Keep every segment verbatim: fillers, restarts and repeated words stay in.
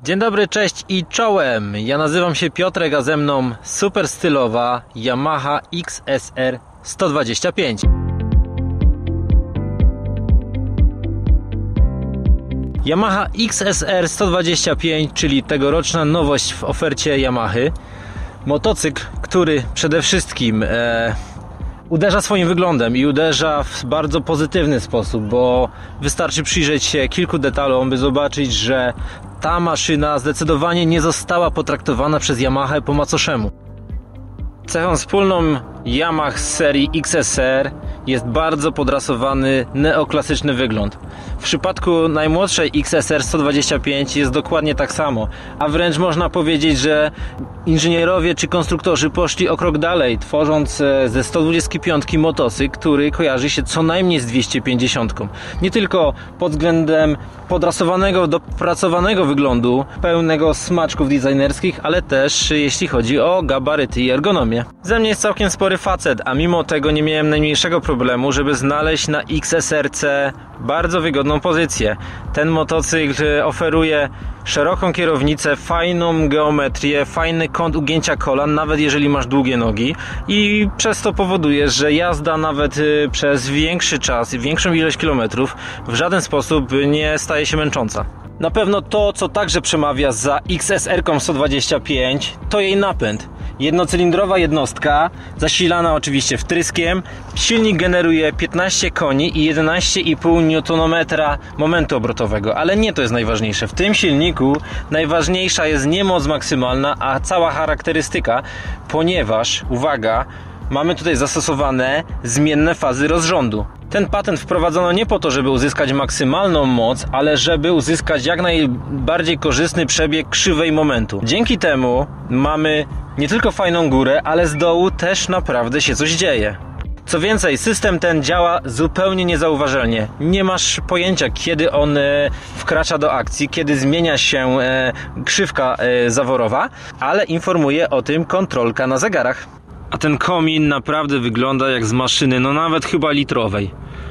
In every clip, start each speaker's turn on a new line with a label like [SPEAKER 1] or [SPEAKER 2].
[SPEAKER 1] Dzień dobry, cześć i czołem! Ja nazywam się Piotrek, a ze mną super stylowa Yamaha X S R sto dwadzieścia pięć. Yamaha X S R sto dwadzieścia pięć, czyli tegoroczna nowość w ofercie Yamahy. Motocykl, który przede wszystkim e, uderza swoim wyglądem i uderza w bardzo pozytywny sposób, bo wystarczy przyjrzeć się kilku detalom, by zobaczyć, że ta maszyna zdecydowanie nie została potraktowana przez Yamahę po macoszemu. Cechą wspólną Yamaha z serii X S R jest bardzo podrasowany neoklasyczny wygląd. W przypadku najmłodszej X S R sto dwadzieścia pięć jest dokładnie tak samo, a wręcz można powiedzieć, że inżynierowie czy konstruktorzy poszli o krok dalej, tworząc ze sto dwudziestki piątki motocykl, który kojarzy się co najmniej z dwieście pięćdziesiątką. Nie tylko pod względem podrasowanego, dopracowanego wyglądu, pełnego smaczków designerskich, ale też jeśli chodzi o gabaryty i ergonomię. Ze mnie jest całkiem spory facet, a mimo tego nie miałem najmniejszego problemu, żeby znaleźć na X S R C bardzo wygodną pozycję. Ten motocykl oferuje szeroką kierownicę, fajną geometrię, fajny kąt ugięcia kolan, nawet jeżeli masz długie nogi, i przez to powoduje, że jazda nawet przez większy czas i większą ilość kilometrów w żaden sposób nie staje się męcząca. Na pewno to, co także przemawia za X S R sto dwadzieścia pięć, to jej napęd. Jednocylindrowa jednostka, zasilana oczywiście wtryskiem. Silnik generuje piętnaście koni i jedenaście i pół niutonometra momentu obrotowego, ale nie to jest najważniejsze. W tym silniku najważniejsza jest nie moc maksymalna, a cała charakterystyka, ponieważ, uwaga, mamy tutaj zastosowane zmienne fazy rozrządu. Ten patent wprowadzono nie po to, żeby uzyskać maksymalną moc, ale żeby uzyskać jak najbardziej korzystny przebieg krzywej momentu. Dzięki temu mamy nie tylko fajną górę, ale z dołu też naprawdę się coś dzieje. Co więcej, system ten działa zupełnie niezauważalnie. Nie masz pojęcia, kiedy on wkracza do akcji, kiedy zmienia się krzywka zaworowa, ale informuje o tym kontrolka na zegarach. A ten komin naprawdę wygląda jak z maszyny, no nawet chyba litrowej.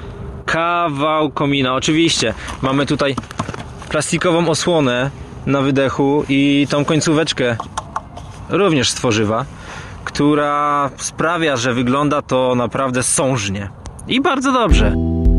[SPEAKER 1] Kawał komina. Oczywiście mamy tutaj plastikową osłonę na wydechu i tą końcóweczkę również z tworzywa, która sprawia, że wygląda to naprawdę sążnie i bardzo dobrze.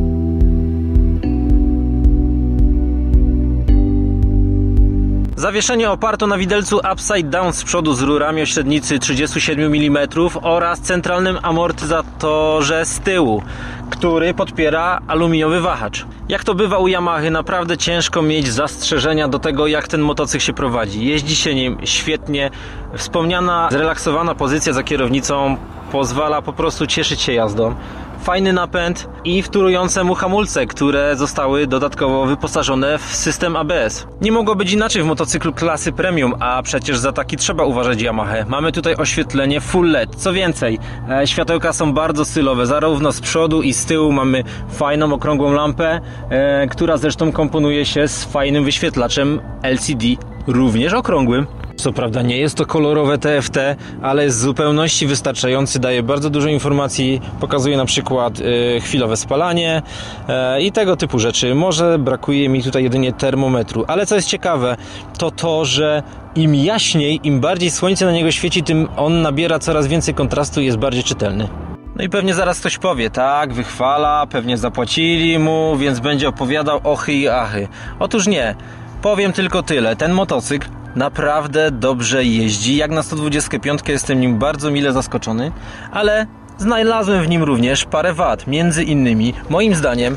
[SPEAKER 1] Zawieszenie oparto na widelcu upside down z przodu z rurami o średnicy trzydzieści siedem milimetrów oraz centralnym amortyzatorze z tyłu, który podpiera aluminiowy wahacz. Jak to bywa u Yamahy, naprawdę ciężko mieć zastrzeżenia do tego, jak ten motocykl się prowadzi. Jeździ się nim świetnie. Wspomniana zrelaksowana pozycja za kierownicą pozwala po prostu cieszyć się jazdą. Fajny napęd i wtórujące mu hamulce, które zostały dodatkowo wyposażone w system A B S. Nie mogło być inaczej w motocyklu klasy premium, a przecież za taki trzeba uważać Yamahę. Mamy tutaj oświetlenie full L E D. Co więcej, e, światełka są bardzo stylowe, zarówno z przodu i z tyłu mamy fajną okrągłą lampę, e, która zresztą komponuje się z fajnym wyświetlaczem L C D, również okrągłym. Co prawda nie jest to kolorowe T F T, ale jest w zupełności wystarczający, daje bardzo dużo informacji, pokazuje na przykład y, chwilowe spalanie y, i tego typu rzeczy. Może brakuje mi tutaj jedynie termometru, ale co jest ciekawe, to to, że im jaśniej, im bardziej słońce na niego świeci, tym on nabiera coraz więcej kontrastu i jest bardziej czytelny. No i pewnie zaraz ktoś powie, tak, wychwala, pewnie zapłacili mu, więc będzie opowiadał ochy i achy. Otóż nie, powiem tylko tyle, ten motocykl naprawdę dobrze jeździ. Jak na sto dwudziestkę piątkę jestem nim bardzo mile zaskoczony, ale znalazłem w nim również parę wad. Między innymi, moim zdaniem,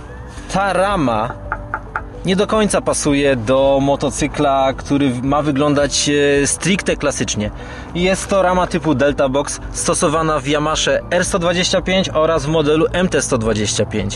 [SPEAKER 1] ta rama nie do końca pasuje do motocykla, który ma wyglądać stricte klasycznie. Jest to rama typu Delta Box, stosowana w Yamasze R sto dwadzieścia pięć oraz w modelu M T sto dwadzieścia pięć.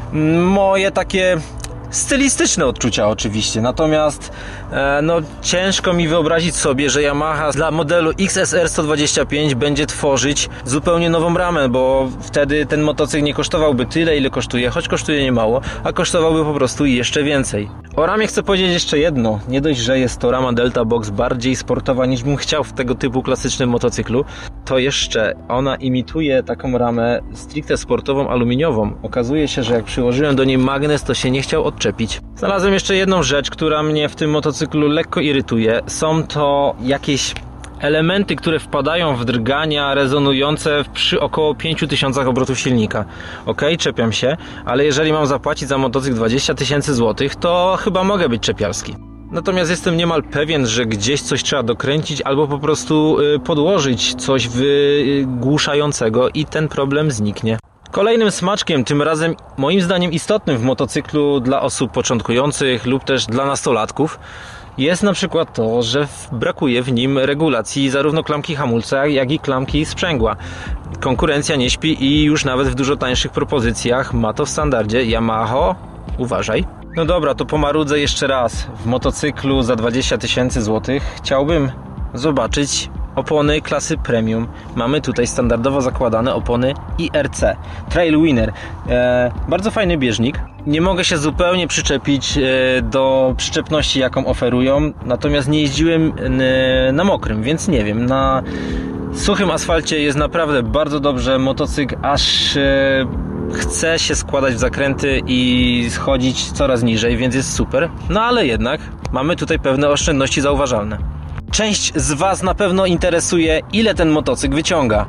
[SPEAKER 1] Moje takie stylistyczne odczucia oczywiście, natomiast e, no, ciężko mi wyobrazić sobie, że Yamaha dla modelu X S R sto dwadzieścia pięć będzie tworzyć zupełnie nową ramę, bo wtedy ten motocykl nie kosztowałby tyle, ile kosztuje, choć kosztuje niemało, a kosztowałby po prostu jeszcze więcej. O ramie chcę powiedzieć jeszcze jedno. Nie dość, że jest to rama Delta Box bardziej sportowa niż bym chciał w tego typu klasycznym motocyklu, to jeszcze ona imituje taką ramę stricte sportową, aluminiową. Okazuje się, że jak przyłożyłem do niej magnes, to się nie chciał odczepić. Znalazłem jeszcze jedną rzecz, która mnie w tym motocyklu lekko irytuje. Są to jakieś elementy, które wpadają w drgania rezonujące przy około pięciu tysiącach obrotów silnika. Ok, czepiam się, ale jeżeli mam zapłacić za motocykl dwadzieścia tysięcy złotych, to chyba mogę być czepialski. Natomiast jestem niemal pewien, że gdzieś coś trzeba dokręcić albo po prostu podłożyć coś wygłuszającego i ten problem zniknie. Kolejnym smaczkiem, tym razem moim zdaniem istotnym w motocyklu dla osób początkujących lub też dla nastolatków, jest na przykład to, że brakuje w nim regulacji zarówno klamki hamulca, jak i klamki sprzęgła. Konkurencja nie śpi i już nawet w dużo tańszych propozycjach ma to w standardzie. Yamaha, uważaj. No dobra, to pomarudzę jeszcze raz. W motocyklu za dwadzieścia tysięcy złotych chciałbym zobaczyć opony klasy premium. Mamy tutaj standardowo zakładane opony I R C Trail Winner. E, bardzo fajny bieżnik. Nie mogę się zupełnie przyczepić e, do przyczepności, jaką oferują, natomiast nie jeździłem e, na mokrym, więc nie wiem. Na suchym asfalcie jest naprawdę bardzo dobrze. Motocykl aż e, chce się składać w zakręty i schodzić coraz niżej, więc jest super. No ale jednak mamy tutaj pewne oszczędności zauważalne. Część z Was na pewno interesuje, ile ten motocykl wyciąga.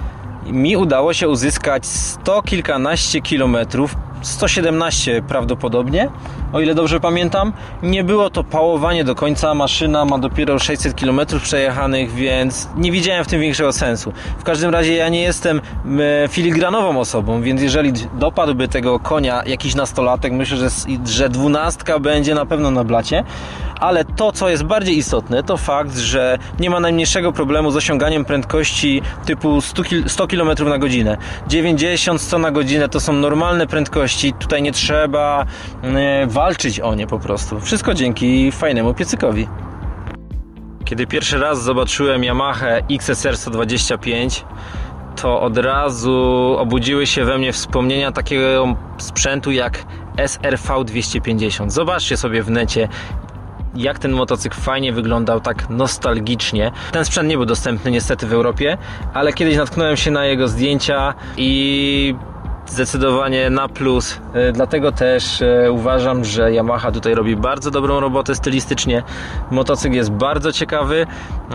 [SPEAKER 1] Mi udało się uzyskać sto kilkanaście kilometrów, sto siedemnaście prawdopodobnie, o ile dobrze pamiętam. Nie było to pałowanie do końca, maszyna ma dopiero sześćset kilometrów przejechanych, więc nie widziałem w tym większego sensu. W każdym razie ja nie jestem filigranową osobą, więc jeżeli dopadłby tego konia jakiś nastolatek, myślę, że, że dwunastka będzie na pewno na blacie. Ale to, co jest bardziej istotne, to fakt, że nie ma najmniejszego problemu z osiąganiem prędkości typu sto kilometrów na godzinę. dziewięćdziesiąt sto na godzinę to są normalne prędkości. Tutaj nie trzeba e, walczyć o nie po prostu. Wszystko dzięki fajnemu piecykowi. Kiedy pierwszy raz zobaczyłem Yamaha X S R sto dwadzieścia pięć, to od razu obudziły się we mnie wspomnienia takiego sprzętu jak S R V dwieście pięćdziesiąt. Zobaczcie sobie w necie, jak ten motocykl fajnie wyglądał, tak nostalgicznie. Ten sprzęt nie był dostępny niestety w Europie, ale kiedyś natknąłem się na jego zdjęcia i zdecydowanie na plus. Dlatego też uważam, że Yamaha tutaj robi bardzo dobrą robotę stylistycznie. Motocykl jest bardzo ciekawy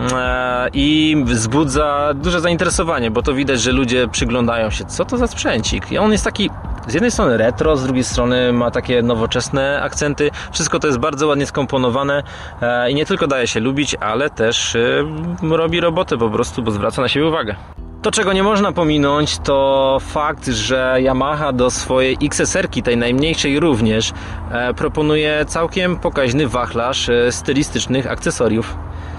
[SPEAKER 1] i wzbudza duże zainteresowanie, bo to widać, że ludzie przyglądają się, co to za sprzęcik. I on jest taki z jednej strony retro, z drugiej strony ma takie nowoczesne akcenty. Wszystko to jest bardzo ładnie skomponowane i nie tylko daje się lubić, ale też robi robotę po prostu, bo zwraca na siebie uwagę. To, czego nie można pominąć, to fakt, że Yamaha do swojej X S R-ki, tej najmniejszej również, e, proponuje całkiem pokaźny wachlarz e, stylistycznych akcesoriów.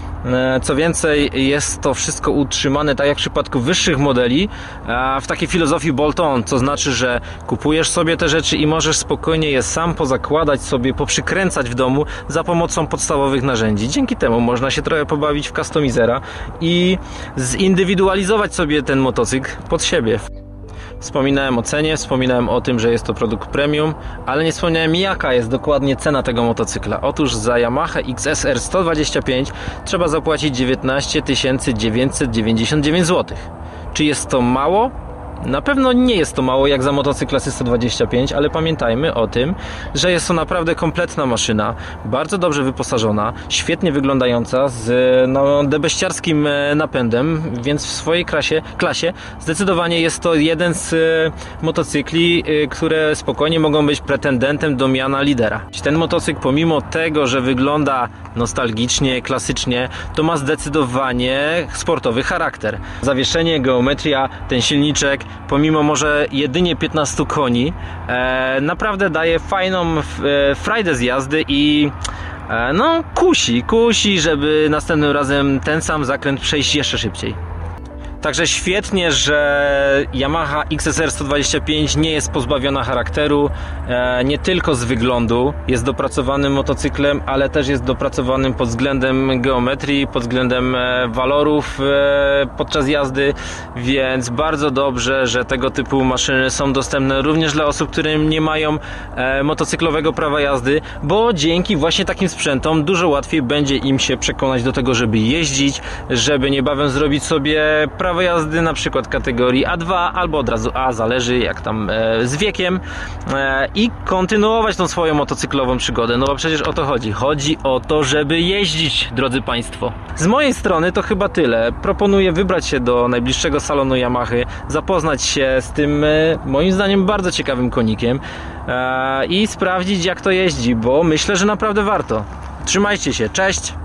[SPEAKER 1] E, co więcej, jest to wszystko utrzymane, tak jak w przypadku wyższych modeli, e, w takiej filozofii bolt-on, co znaczy, że kupujesz sobie te rzeczy i możesz spokojnie je sam pozakładać sobie, poprzykręcać w domu za pomocą podstawowych narzędzi. Dzięki temu można się trochę pobawić w customizera i zindywidualizować sobie ten motocykl pod siebie. Wspominałem o cenie, wspominałem o tym, że jest to produkt premium, ale nie wspomniałem, jaka jest dokładnie cena tego motocykla. Otóż za Yamaha X S R sto dwadzieścia pięć trzeba zapłacić dziewiętnaście tysięcy dziewięćset dziewięćdziesiąt dziewięć złotych. Czy jest to mało? Na pewno nie jest to mało jak za motocykl klasy sto dwadzieścia pięć, ale pamiętajmy o tym, że jest to naprawdę kompletna maszyna, bardzo dobrze wyposażona, świetnie wyglądająca, z no, debeściarskim napędem, więc w swojej klasie, klasie zdecydowanie jest to jeden z motocykli, które spokojnie mogą być pretendentem do miana lidera. Ten motocykl, pomimo tego, że wygląda nostalgicznie, klasycznie, to ma zdecydowanie sportowy charakter. Zawieszenie, geometria, ten silniczek, pomimo może jedynie piętnastu koni, e, naprawdę daje fajną e, frajdę z jazdy i e, no kusi, kusi, żeby następnym razem ten sam zakręt przejść jeszcze szybciej. Także świetnie, że Yamaha X S R sto dwadzieścia pięć nie jest pozbawiona charakteru, e, nie tylko z wyglądu, jest dopracowanym motocyklem, ale też jest dopracowanym pod względem geometrii, pod względem e, walorów e, podczas jazdy, więc bardzo dobrze, że tego typu maszyny są dostępne również dla osób, które nie mają e, motocyklowego prawa jazdy, bo dzięki właśnie takim sprzętom dużo łatwiej będzie im się przekonać do tego, żeby jeździć, żeby niebawem zrobić sobie prawo prawo jazdy, na przykład kategorii A dwa albo od razu A, zależy jak tam e, z wiekiem, e, i kontynuować tą swoją motocyklową przygodę, no bo przecież o to chodzi. Chodzi o to, żeby jeździć, drodzy Państwo. Z mojej strony to chyba tyle. Proponuję wybrać się do najbliższego salonu Yamahy, zapoznać się z tym e, moim zdaniem bardzo ciekawym konikiem e, i sprawdzić jak to jeździ, bo myślę, że naprawdę warto. Trzymajcie się, cześć!